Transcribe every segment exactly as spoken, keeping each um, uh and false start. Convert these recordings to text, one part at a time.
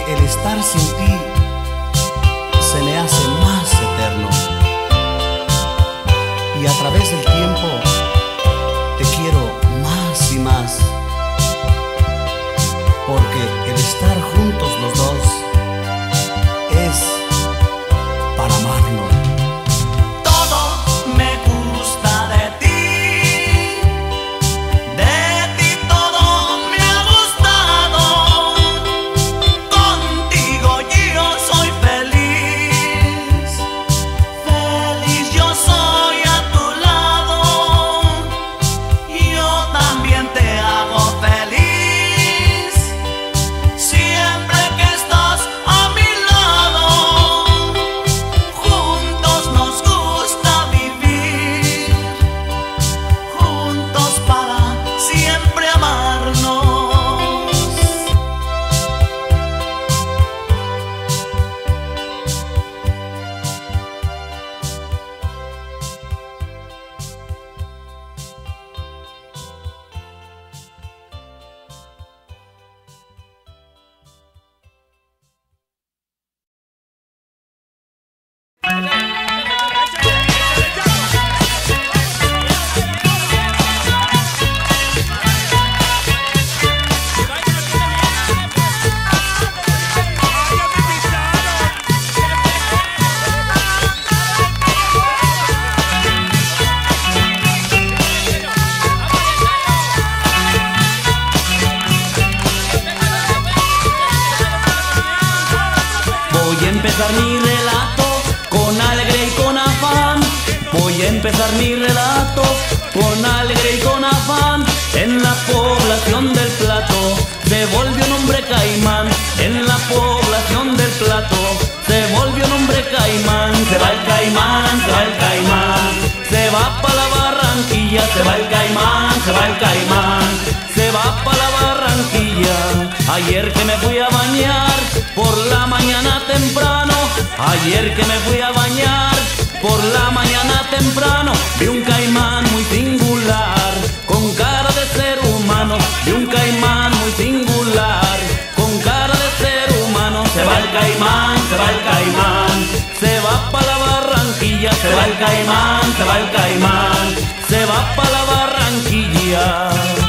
el estar sin ti se me hace más eterno, y a través del tiempo te quiero más y más, porque el estar juntos los dos es para amarnos. Mi relato con alegre y con afán. Voy a empezar mi relato con alegre y con afán. En la población del Plato se volvió un hombre caimán. En la población del Plato se volvió un hombre caimán. Se va el caimán, se va el caimán, se va pa' la Barranquilla. Se va el caimán, se va el caimán, se va pa' la Barranquilla. Ayer que me fui a bañar por la mañana temprano, ayer que me fui a bañar por la mañana temprano, vi un caimán muy singular, con cara de ser humano. Vi un caimán muy singular, con cara de ser humano. Se va el caimán, se va el caimán, se va pa' la Barranquilla. Se va el caimán, se va el caimán, se va pa' la Barranquilla.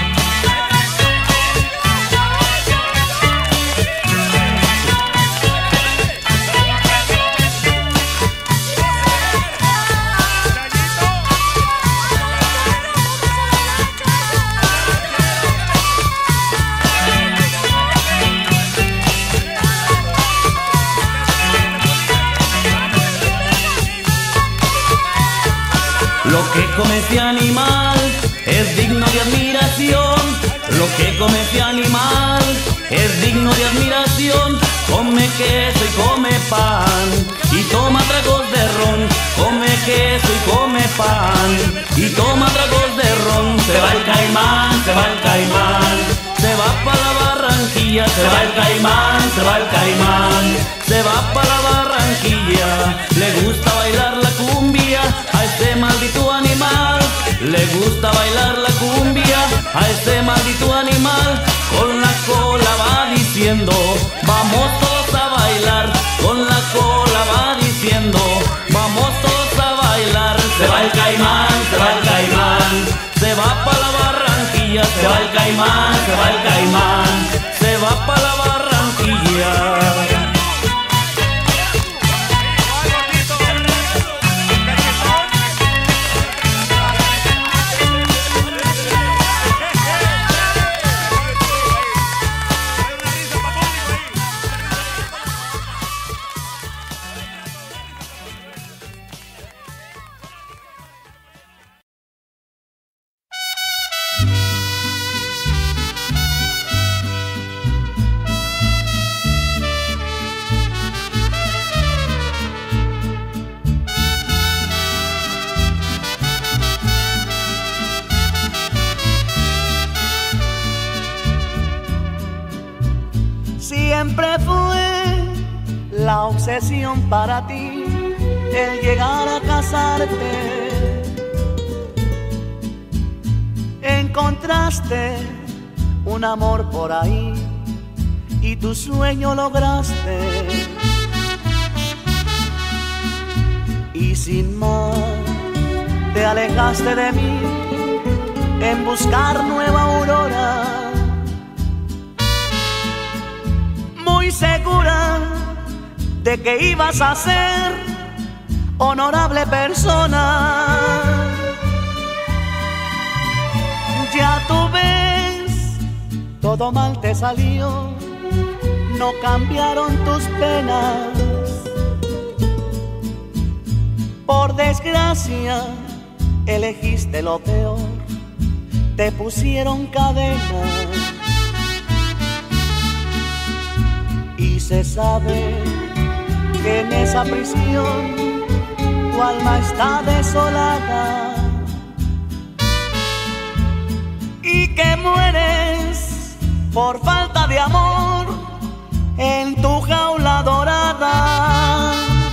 Lo que come este animal es digno de admiración. Lo que come este animal es digno de admiración. Come queso y come pan y toma tragos de ron. Come queso y come pan y toma tragos de ron. Se va el caimán, se va el caimán, se va pa' la Barranquilla. Se va el caimán, se va el caimán, se va pa' la Barranquilla. Le gusta bailar la cumbia a este maldito animal. Le gusta bailar la cumbia a este maldito animal. Con la cola va diciendo, vamos todos a bailar. Con la cola va diciendo, vamos todos a bailar. Se va el caimán, se va el caimán, se va pa' la Barranquilla. Se va el caimán, se va el caimán, se va pa' la Barranquilla. Siempre fue la obsesión para ti el llegar a casarte. Encontraste un amor por ahí y tu sueño lograste. Y sin más te alejaste de mí en buscar nueva aurora, muy segura de que ibas a ser honorable persona. Ya tú ves, todo mal te salió, no cambiaron tus penas. Por desgracia, elegiste lo peor, te pusieron cadena. Y se sabe que en esa prisión tu alma está desolada y que mueres por falta de amor en tu jaula dorada.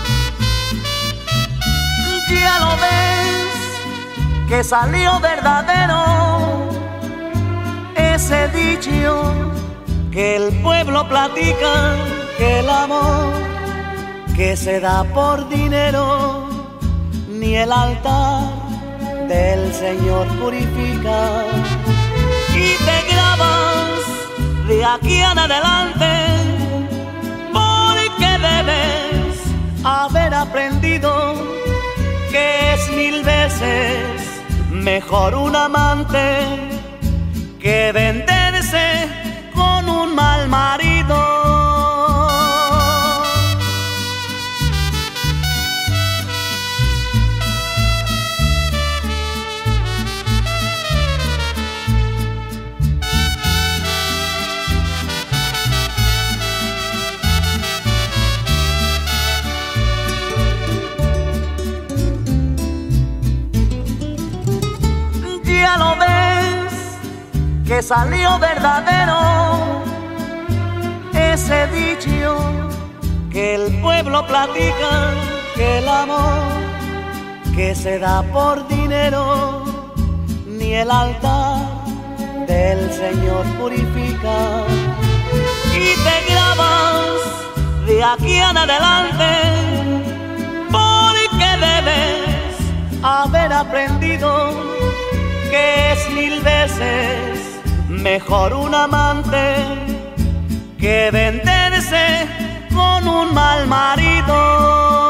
Ya lo ves que salió verdadero ese dicho que el pueblo platica, que el amor que se da por dinero ni el altar del Señor purifica. Y te grabas de aquí en adelante porque debes haber aprendido que es mil veces mejor un amante que venderse con un mal marido. Ya lo ves que salió verdadero ese dicho que el pueblo platica, que el amor que se da por dinero ni el altar del Señor purifica. Y te grabas de aquí en adelante porque debes haber aprendido que es mil veces mejor un amante que venderse con un mal marido.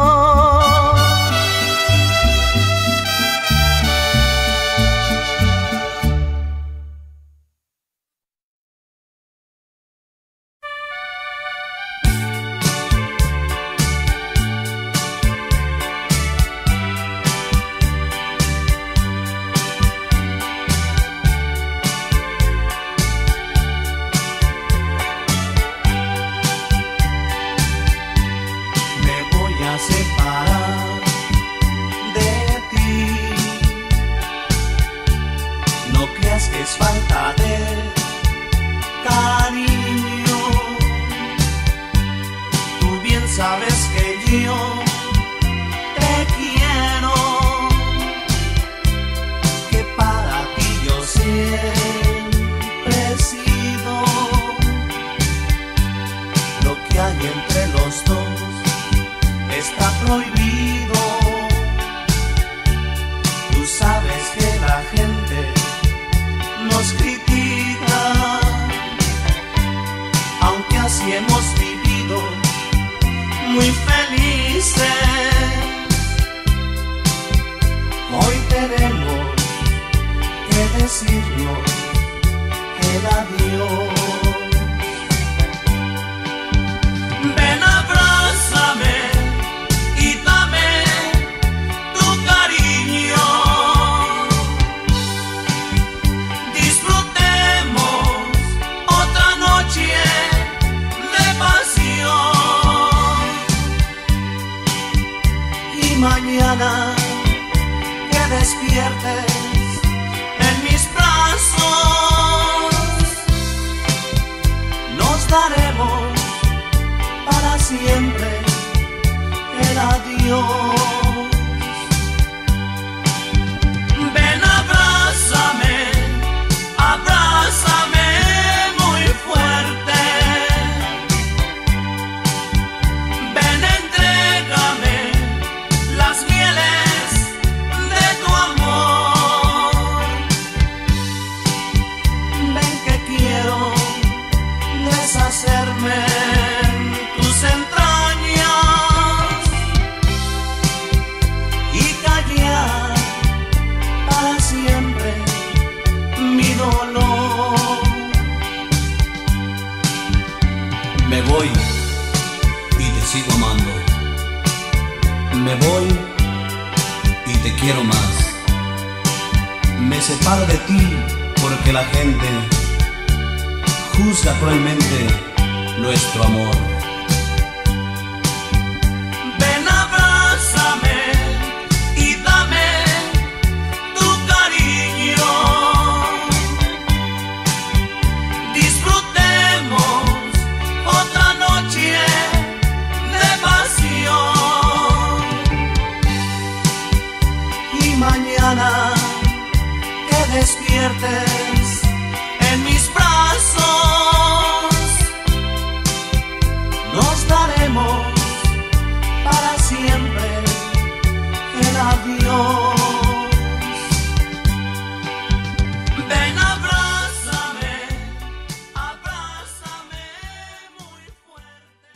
Es falta de cariño. Tú bien sabes que yo te quiero, que para ti yo siempre he sido. Lo que hay entre los dos está prohibido. Tú sabes que la gente nos critica, aunque así hemos vivido muy felices. Hoy tenemos que decirnos el adiós. Ven, abrázame y dame tu cariño. Mañana que despiertes en mis brazos, nos daremos para siempre el adiós. Ven, abrázame, abrázame muy fuerte. me voy y te quiero más. Me separo de ti porque la gente juzga cruelmente nuestro amor. Ven, abrázame y dame tu cariño. Disfrutemos otra noche de pasión. Y mañana que despiertes en mis brazos, nos daremos para siempre el adiós. Ven, abrázame, abrázame muy fuerte.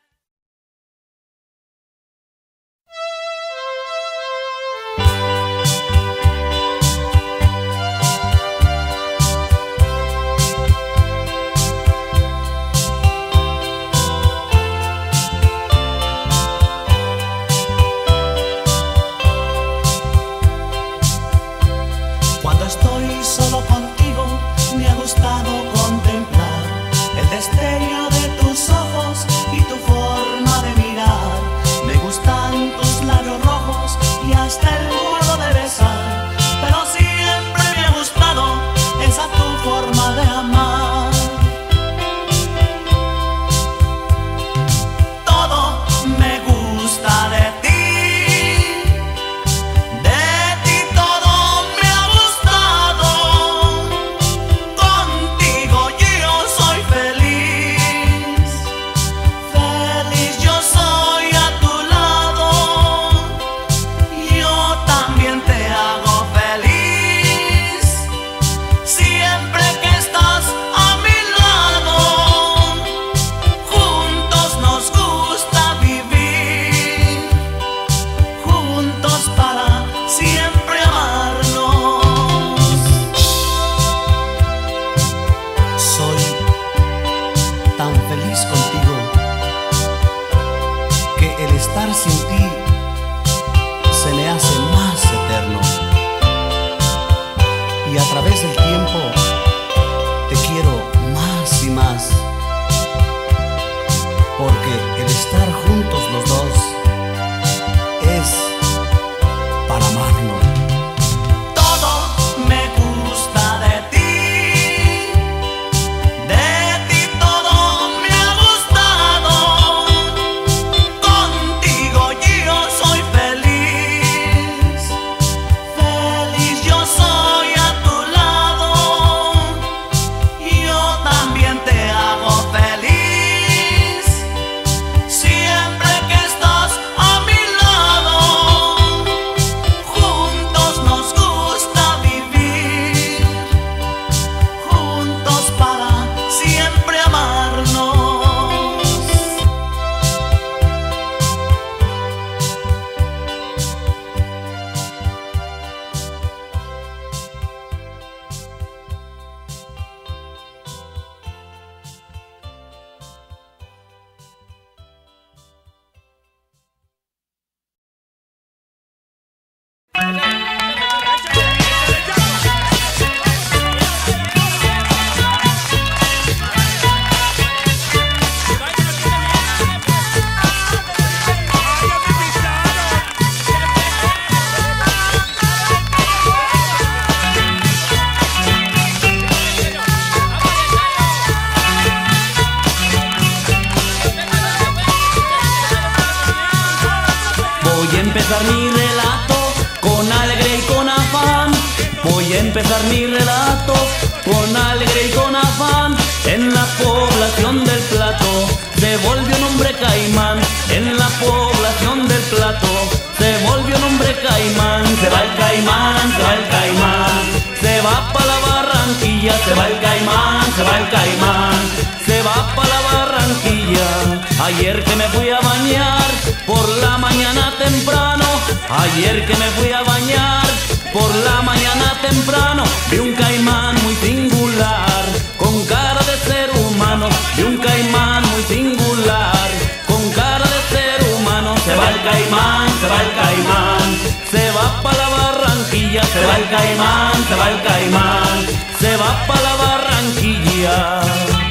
Cuando estoy solo contigo, me ha gustado contemplar el destello de tus ojos y tu forma de mirar. Me gustan tus labios rojos y hasta el modo de besar, pero siempre me ha gustado esa tu forma de amar. Todo me gusta de ti. Estar sin ti se me hace más eterno, y a través del tiempo te quiero más y más, porque el estar juntos los dos es para amarnos. Todo me gusta de ti, de ti todo me ha gustado. Contigo yo soy feliz, feliz yo soy a tu lado. Yo también te hago feliz, siempre que estás a mi lado. Juntos nos gusta vivir, juntos para siempre amarnos. Voy a empezar mi relato con alegre y con afán. Voy a empezar mi relato con alegre y con afán. En la población del Plato se volvió un hombre caimán. En la población del Plato se volvió un hombre caimán. Se va el caimán, se va el caimán, se va pa' la Barranquilla. Se va el caimán, se va el caimán, se va pa' la Barranquilla. Ayer que me fui a bañar por la mañana temprano, ayer que me fui a bañar por la mañana temprano, vi un caimán muy singular, con cara de ser humano. Vi un caimán muy singular, con cara de ser humano. Se va el caimán, se va el caimán, se va pa' la Barranquilla, se va el caimán, se va el caimán, se va pa' la Barranquilla.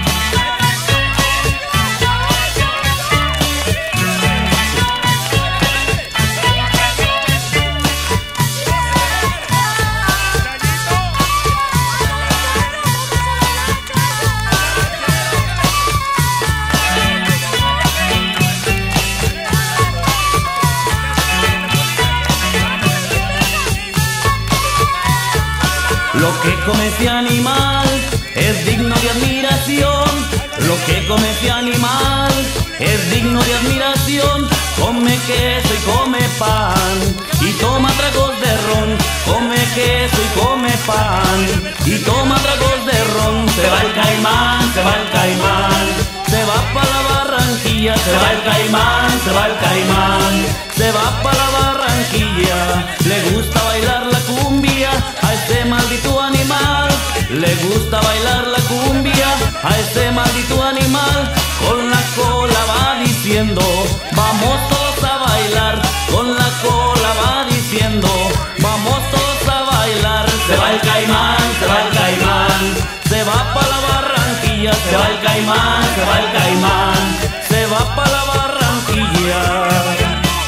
Lo que come ese animal es digno de admiración. Lo que come ese animal es digno de admiración. Come queso y come pan y toma tragos de ron. Come queso y come pan y toma tragos de ron. Se va el caimán, se va el caimán, se va pa' la Barranquilla. Se va el caimán, se va el caimán, se va pa' la Barranquilla. Le gusta bailar la cumbia a este maldito animal. Le gusta bailar la cumbia a este maldito animal. Con la cola va diciendo, vamos todos a bailar. Con la cola va diciendo, vamos todos a bailar. Se va el caimán, se va el caimán, se va pa' la Barranquilla. Se va el caimán, se va el caimán, se va pa' la Barranquilla.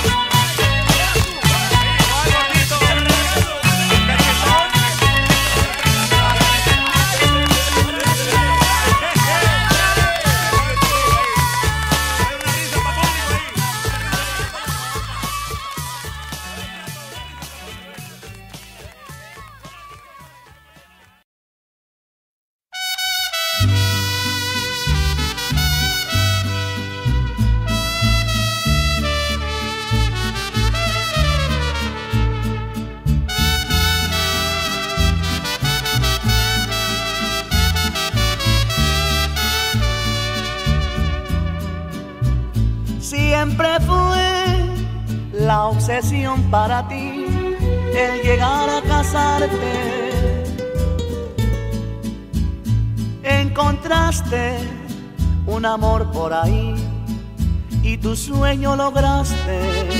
Siempre fue la obsesión para ti el llegar a casarte. Encontraste un amor por ahí y tu sueño lograste.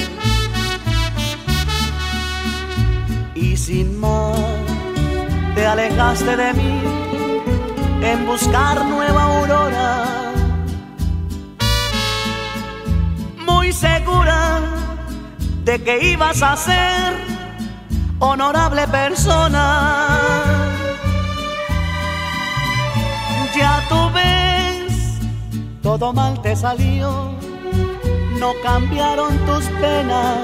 Y sin más te alejaste de mí en buscar nueva aurora. Muy segura de que ibas a ser honorable persona. Ya tú ves, todo mal te salió, no cambiaron tus penas.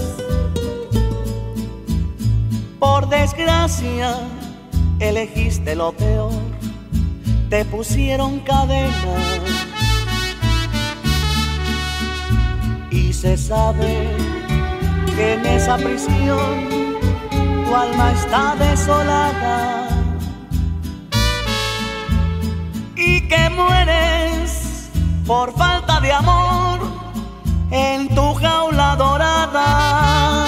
Por desgracia, elegiste lo peor, te pusieron cadenas. Y se sabe que en esa prisión tu alma está desolada y que mueres por falta de amor en tu jaula dorada.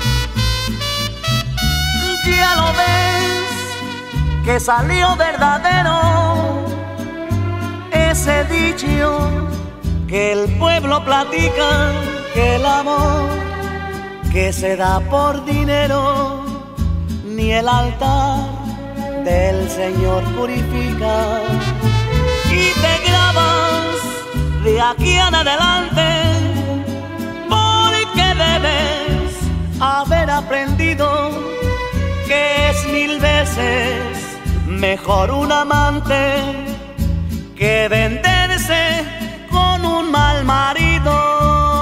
Ya lo ves que salió verdadero ese dicho que el pueblo platica, que el amor que se da por dinero ni el altar del Señor purifica. Y te grabas de aquí en adelante, porque debes haber aprendido que es mil veces mejor un amante que venderse con un mal marido.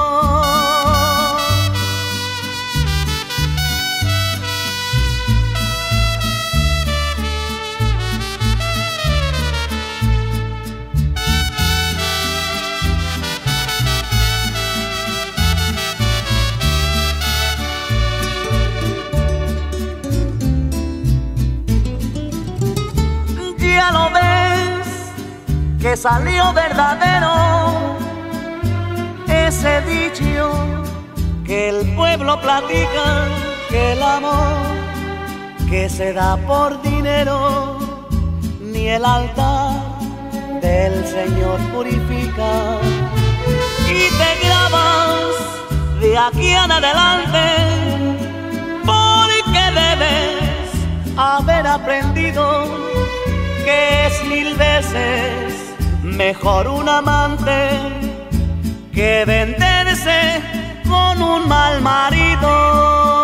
Ya lo ves que salió verdadero ese dicho que el pueblo platica, que el amor que se da por dinero ni el altar del Señor purifica. Y te grabas de aquí en adelante, haber aprendido que es mil veces mejor un amante que venderse con un mal marido.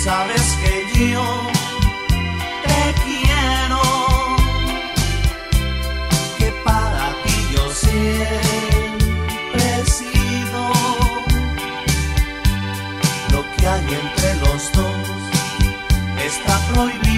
sabes que yo te quiero, que para ti yo siempre he sido. Lo que hay entre los dos está prohibido.